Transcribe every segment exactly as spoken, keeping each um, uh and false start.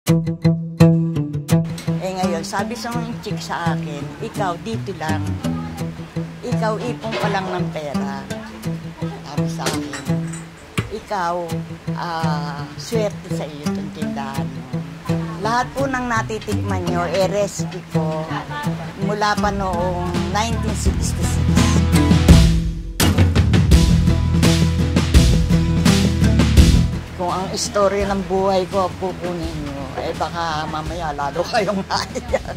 Eh ngayon, sabi sa mga chick sa akin, ikaw dito lang, ikaw ipong pa lang ng pera. Sabi sa akin, ikaw, uh, swerte sa iyo itong tindahan mo. Lahat po ng natitikman nyo, eh recipe ko mula pa noong nineteen sixty-six. Kung ang istorya ng buhay ko pupunin nyo, eh baka mamaya lalo kayong maiyak.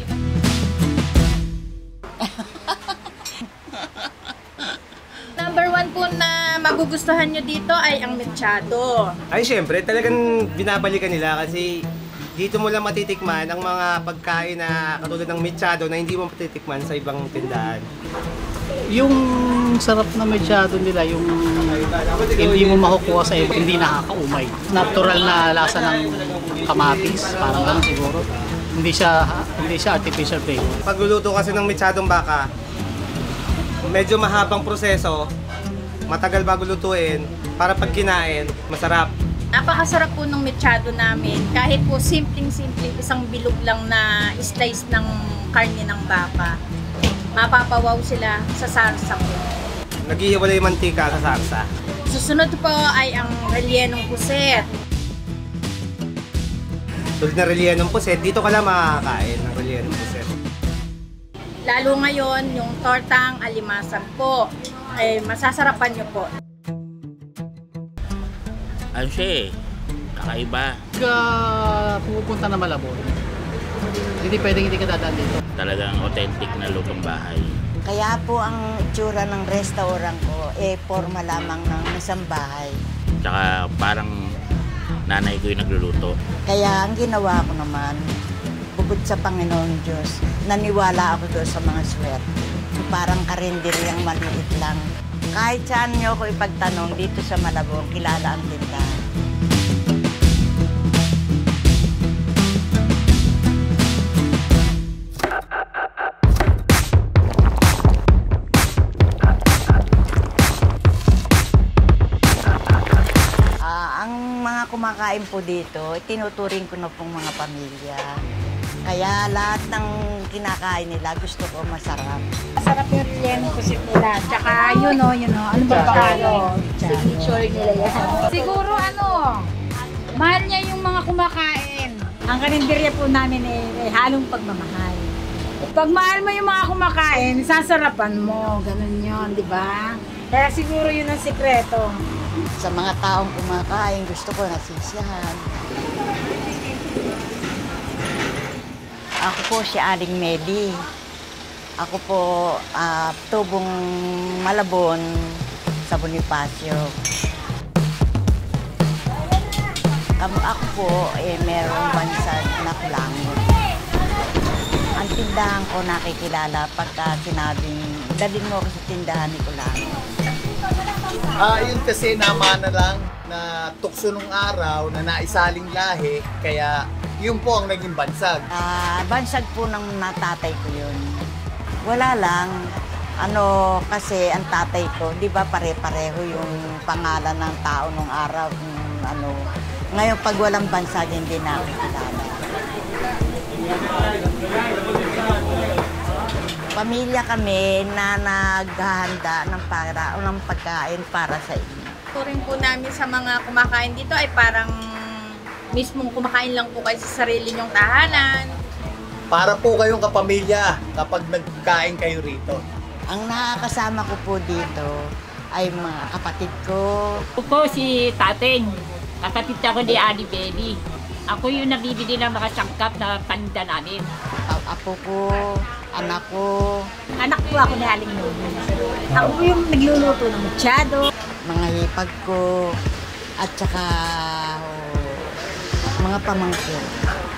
Number one po na magugustuhan nyo dito ay ang mechado. Ay syempre, talagang binabalikan nila kasi dito mo lang matitikman ang mga pagkain na katulad ng mechado na hindi mo matitikman sa ibang tindahan. Yung sarap na mechado nila, yung hindi mo makukuha sa iba, hindi nakakaumay. Natural na lasa ng kamatis, parang gano'n siguro. Hindi siya hindi siya artificial flavor. Pagluluto kasi ng mechadong baka, medyo mahabang proseso, matagal bago lutuin, para pag kinain, masarap. Napakasarap po ng mechado namin. Kahit po simpleng-simple, isang bilog lang na slice ng karne ng baka. Mapapawaw sila sa sarsa po. Naghihiwalay yung mantika sa sarsa. Susunod po ay ang rellenong puset. Tulad na rellenong puset, dito ka lang makakain ng rellenong puset. Lalo ngayon, yung tortang alimasag po. Ay masasarapan nyo po. Ano siya eh, kakaiba. Pag pumupunta na Malabon, hindi pwedeng hindi ka dadaan dito. Talagang authentic na lutong bahay. Kaya po ang itsura ng restaurant ko, eh forma lamang ng isang bahay. Tsaka parang nanay ko yung nagluluto. Kaya ang ginawa ko naman, bukod sa Panginoon Diyos, naniwala ako doon sa mga swerte. Parang karinderyang maliit lang. Kahit saan nyo ako ipagtanong dito sa Malabon, kilala ang tindahan. Uh, ang mga kumakain po dito, tinuturing ko na pong mga pamilya. Kaya lahat ng kinakain nila, gusto ko masarap. Masarap yung rellenong puset nila. Tsaka yun o, yun o. Ano ba pangalan? Signature nila yan. Siguro ano, mahal niya yung mga kumakain. Ang karinderya po namin ay, ay halong pagmamahal. Pag mahal mo yung mga kumakain, sasarapan mo. Ganun yun, di ba? Kaya siguro yun ang sikreto. Sa mga taong kumakain, gusto ko nasisiyahan. Ako po si Aling Medi. Ako po uh, tubong Malabon sa Bonifacio. Kamu ako po eh merong bansag na kulangot. Ang tindahan ko nakikilala pagka sinabing dalhin mo ako sa tindahan ni Kulangot. Ah, yun kasi naman na lang na tukso nung araw na naisaling lahi, kaya yun po ang naging bansag. Ah, bansag po ng natatay ko yun. Wala lang. Ano, kasi ang tatay ko, di ba pare-pareho yung pangalan ng tao nung araw. Yung, ano, ngayon pag walang bansag, hindi na ako kilala. Pamilya kami na naghahanda ng, para, ng pagkain para sa inyo. Turing po namin sa mga kumakain dito ay parang mismong kumakain lang po kayo sa sarili nyong tahanan. Para po kayong kapamilya kapag nagkain kayo rito. Ang nakakasama ko po dito ay mga kapatid ko. Ako po si Tateng. Kapatid ako ni Annie Belly. Ako yung nabibili ng mga sangkap na paninda namin. Apo ko, anak ko. Anak po ako ni Aling Nomi. Ako po yung nagluluto ng mechado. Mga hipag ko at saka oh, mga pamangkin.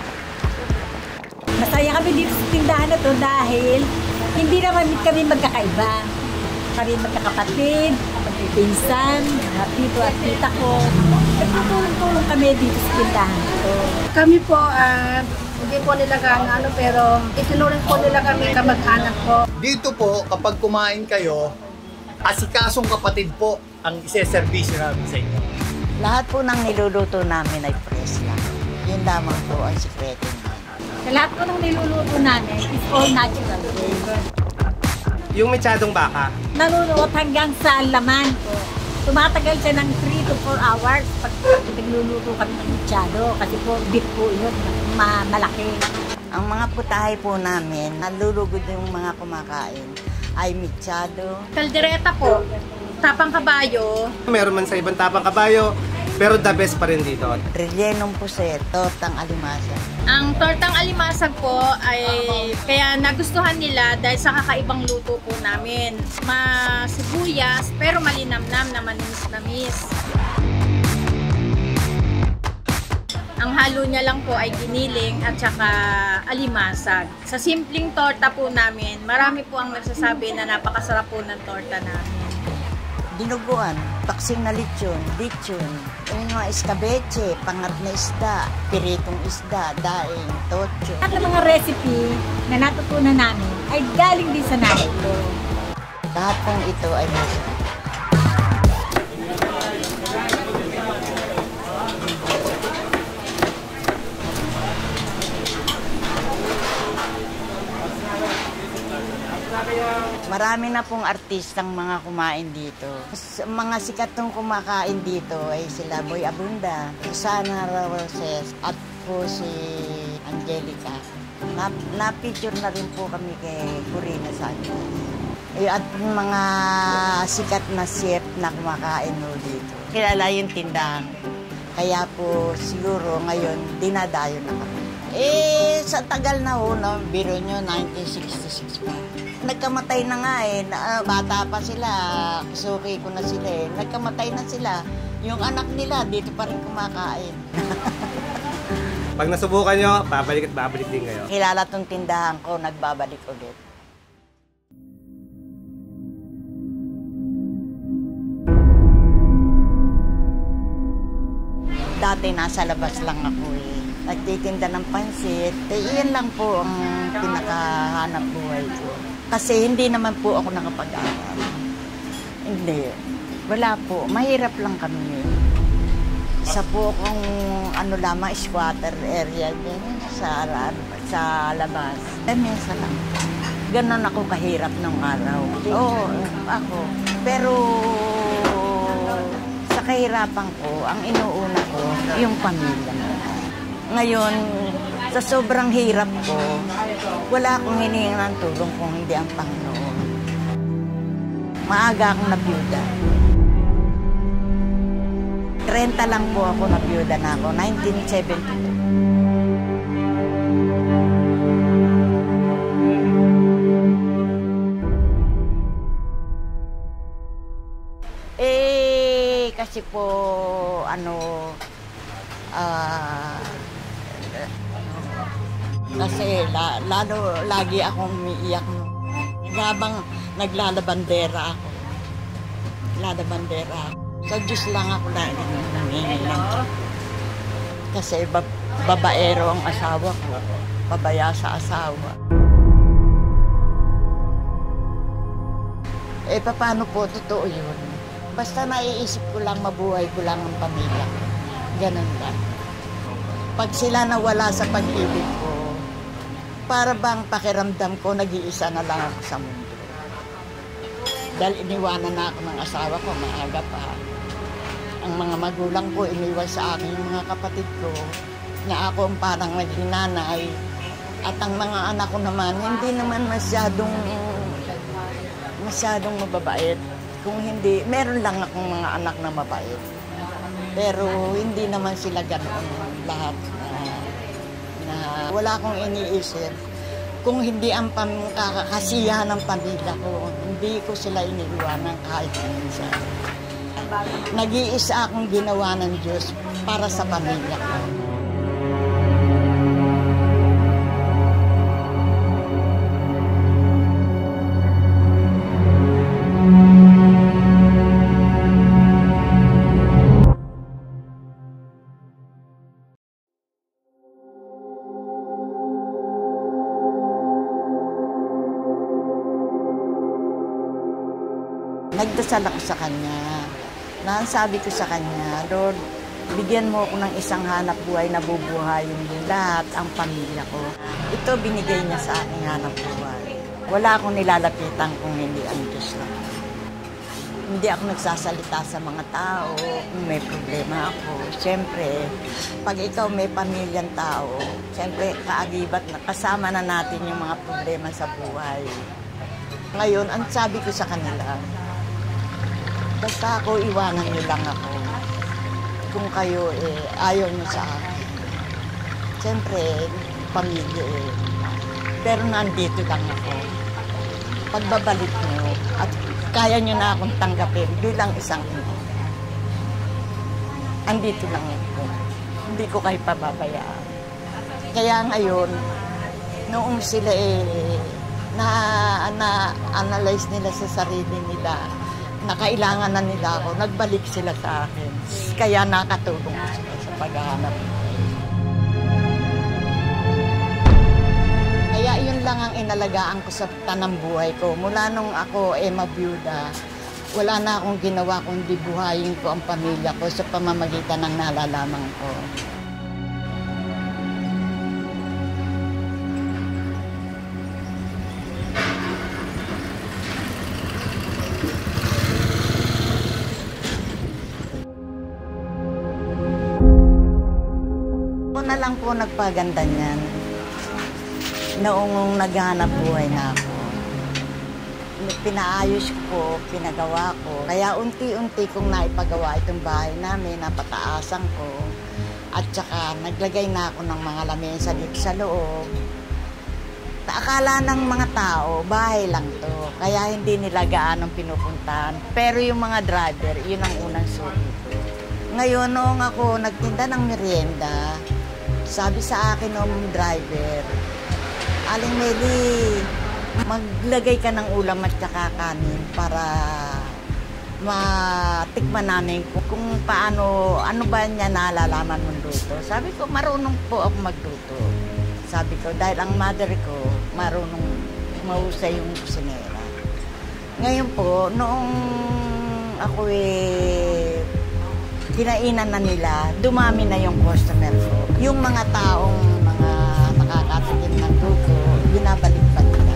Masaya kami dito sa tindahan na to dahil hindi naman kami magkakaiba. Kami magkakapatid, magpipinsan, mga tito at tita ko. Nagtutulong-tulong kami dito sa tindahan to. Kami po, uh, hindi po nila ano, pero itinuring po nila kami kamag-anak po. Dito po, kapag kumain kayo, asikasong kapatid po ang ise-servisyo namin sa inyo. Lahat po ng niluluto namin ay fresh lang. Yun lamang po ang sikreto niya. Sa lahat po ng niluluto namin, it's all natural. Yung mechadong baka, Nanunuot hanggang sa laman po. Tumatagal siya ng three to four hours pag nagluluto kami ng mechado kasi po beef po yun, ma malaki. Ang mga putahe po namin, nalulugod yung mga kumakain, ay mechado. Kaldereta po, tapang kabayo, meron man sa ibang tapang kabayo, pero the best pa rin dito. rellenong puset, tortang alimasa. ang tortang alimasag po ay kaya nagustuhan nila dahil sa kakaibang luto po namin. Masibuyas pero malinamnam na maninis-namis. Ang halo niya lang po ay giniling at saka alimasag. Sa simpleng torta po namin, marami po ang nagsasabi na napakasarap po ng torta namin. Dinuguan, paksing na lechon, lechon, yung mga escabeche, pangat na isda, piritong isda, daing, tocho. At ang mga recipe na natutunan namin ay galing din sa nanay ko. Lahat pong ito ay masarap. Marami na pong artistang mga kumain dito. S- Mga sikat tong kumakain dito ay sila Boy Abunda, Susana Roses, at po si Angelica. Na- Na-picture na rin po kami kay Corina Sanchez. Eh, at mga sikat na chef na kumakain mo dito. Kilala yung tindahan. Kaya po siguro ngayon dinadayo na kami. Eh, sa tagal na ho, no, biro nyo, nineteen sixty-six pa. Nagkamatay na nga eh, na, bata pa sila, suki ko na sila eh. Nagkamatay na sila. Yung anak nila, dito pa rin kumakain. Pag nasubukan nyo, babalik at babalik din kayo. Kilala tong tindahan ko, nagbabalik ulit. Dati nasa labas lang ako eh. Nagtitinda ng pansit. Eh, iyan lang po ang pinakahanap buhay ko. Kasi hindi naman po ako nakapag-aral. Hindi. Wala po. Mahirap lang kami. Sa po kung ano lamang, squatter area din sa, sa labas. Eh, minsan lang. Ganon ako kahirap nung araw. Oo, ako. Pero sa kahirapan ko, ang inuuna ko, yung pamilya. Ngayon, sa sobrang hirap ko, wala akong hinihingi ng tulong kung hindi ang Panginoon. Maaga akong nabiyuda. trenta lang po ako nabiyuda na ako, nineteen seventy-two. Eh, kasi po, ano, ah, kasi la, lalo lagi akong umiiyak no. Habang naglalabandera ako. Lalabandera ako. Sa Diyos lang ako lagi nangingilang. Kasi bab babaero ang asawa ko. Pabaya sa asawa. Eh, paano po totoo yun? Basta naiisip ko lang, mabuhay ko lang ang pamilya. Ganun lang. Pag sila nawala sa pag-ibig ko, para bang pakiramdam ko, nag-iisa na lang ako sa mundo. Dahil iniwanan na ako ng asawa ko, maaga pa. Ang mga magulang ko, iniwan sa akin yung mga kapatid ko, na ako ang parang naging nanay. At ang mga anak ko naman, hindi naman masyadong, masyadong mababait. Kung hindi, meron lang akong mga anak na mabait. Pero hindi naman sila ganoon lahat. Na wala akong iniisip. Kung hindi ang pangkakasiyahan ng pamilya ko, hindi ko sila iniiwanan kahit minsan. Nag-iisa akong ginawa ng Diyos para sa pamilya ko. Nagdasal ako sa Kanya. Na ang sabi ko sa Kanya, Lord, bigyan mo ako ng isang hanap buhay na bubuhayin mo lahat ang pamilya ko. Ito binigay niya sa aking hanap buhay. Wala akong nilalapitan kung hindi ang Diyos lang. Hindi ako nagsasalita sa mga tao kung may problema ako. Siyempre, pag ikaw may pamilyang tao, siyempre kaagibat na kasama na natin yung mga problema sa buhay. Ngayon, ang sabi ko sa kanila, basta ako, iwanan niyo lang ako. Kung kayo eh, ayaw niyo sa akin. Siyempre, pamilya eh. Pero nandito lang ako. Pagbabalik niyo at kaya niyo na akong tanggapin bilang isang ina. Andito lang ako. Hindi ko kayo pababayaan. Kaya ngayon, noong sila eh, na, na-analyze nila sa sarili nila, na kailangan na nila ako, nagbalik sila sa akin. Kaya nakatulong sila sa paghahanap. Kaya yun lang ang inalagaan ko sa tanang buhay ko. Mula nung ako eh mabiyuda, wala na akong ginawa kundi buhayin ko ang pamilya ko sa pamamagitan ng nalalaman ko. Ako na lang po nagpaganda niyan. Noong naghahanap buhay na ako, pinaayos ko, pinagawa ko. Kaya unti-unti kong naipagawa itong bahay namin, napataasan ko. At saka naglagay na ako ng mga lamesa dito sa loob. Akala ng mga tao, bahay lang to. Kaya hindi nila gaanong pinupuntahan. Pero yung mga driver, yun ang unang suki ko. Ngayon, noong ako nagtinda ng merienda, sabi sa akin ng driver, Aling Meli, maglagay ka ng ulam at saka kanin para matikman namin kung, kung paano, ano ba niya nalalaman mong luto. Sabi ko, marunong po ako magluto. Sabi ko, dahil ang mother ko, marunong mahusay yung kusinera. Ngayon po, noong ako eh, kinainan na nila, dumami na yung customer ko. Yung mga taong mga nakakatikim ng luto, binabalik-balik nila.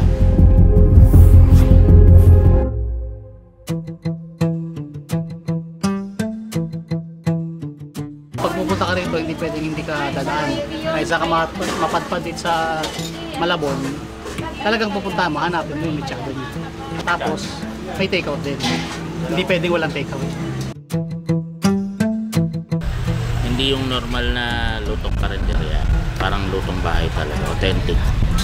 Pag pupunta ka rito, hindi pwedeng hindi ka dadaan. Kahit sa ka mapadpad dito sa Malabon, talagang pupunta mo, hanapin mo yung mechado dito. Tapos, may take-out din. Hindi pwedeng walang take-out. Hindi yung normal na lutong karinderya, parang lutong bahay talaga, authentic.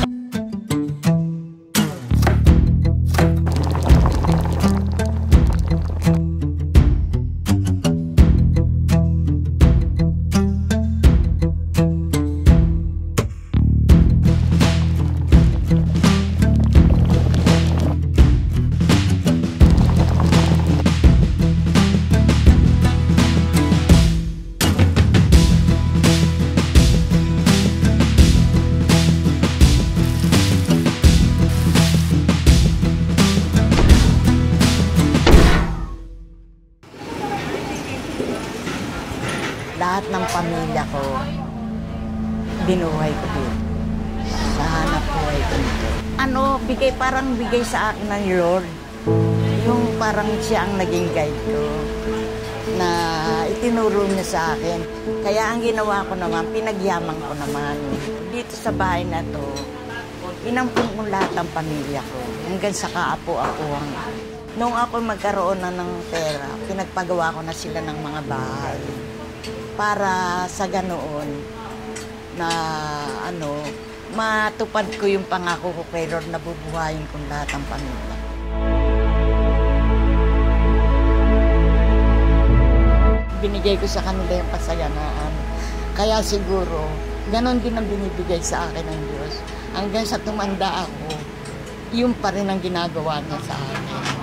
Lahat ng pamilya ko, binuhay ko dito. Sa hanap buhay ko dito. Ano, bigay, parang bigay sa akin ng Lord. Yung parang siya ang naging guide ko. Na itinuro niya sa akin. Kaya ang ginawa ko naman, pinagyaman ko naman. Dito sa bahay na to, inampun ko lahat ng pamilya ko. Hanggang sa kaapo-apuhan. Nung ako magkaroon na ng pera, pinagpagawa ko na sila ng mga bahay. Para sa ganoon na ano, matupad ko yung pangako ko kay Lord na bubuhayin kong lahat ng pamilya. Binigay ko sa kanila yung kasaganaan. Kaya siguro, ganon din ang binibigay sa akin ng Diyos. Hanggang sa tumanda ako, yun pa rin ang ginagawa niya sa akin.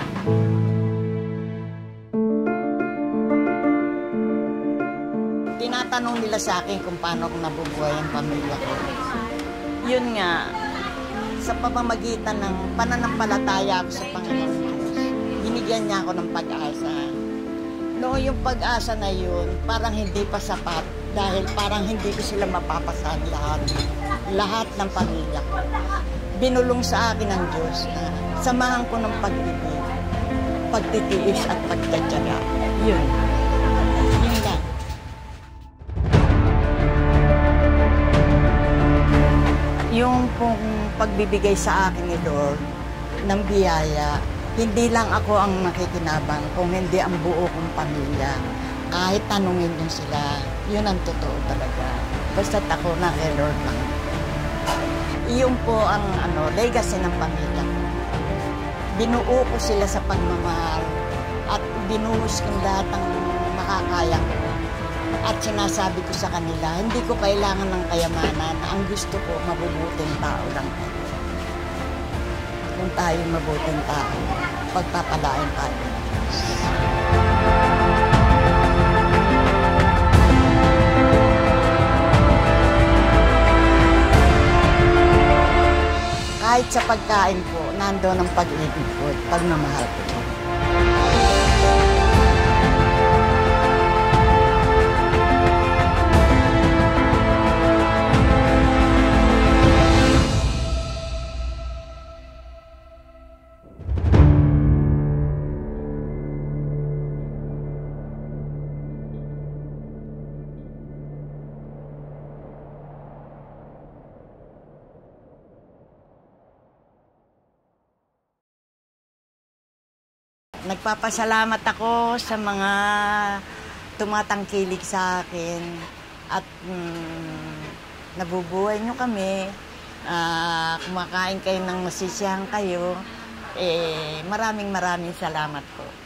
Tinatanong nila sa akin kung paano ko nabubuhay ang pamilya ko. Yun nga, sa pamamagitan ng pananampalataya ako sa Panginoon Diyos, binigyan niya ako ng pag-asa. No, yung pag-asa na yun, parang hindi pa sapat dahil parang hindi ko sila mapapasan lahat. Lahat ng pamilya ko. Binulong sa akin ng Diyos na samahan ko ng pag-ibig, pagtitiis at pagtatyaga. Yun. Yun lang. Yung pong pagbibigay sa akin ni Lord ng biyaya, hindi lang ako ang nakikinabang, kung hindi ang buo kong pamilya. Kahit tanungin nyo sila, yun ang totoo talaga. Basta't ako na kay Lord lang. Iyon po ang ano, legacy ng pamilya ko. Binuo ko sila sa pagmamahal at binuhos kong lahat ng makakaya ko. At sinasabi ko sa kanila, hindi ko kailangan ng kayamanan. Ang gusto ko, mabubuting tao lang tayo. Kung tayo mabuting tao, pagpapalain tayo. Kahit sa pagkain po, nandoon ang pag-ibig ko, pagmamahal ko. Nagpapasalamat ako sa mga tumatangkilik sa akin at mm, nabubuhay nyo kami, uh, kumakain kayo ng masisiyahan kayo. Eh, maraming maraming salamat po.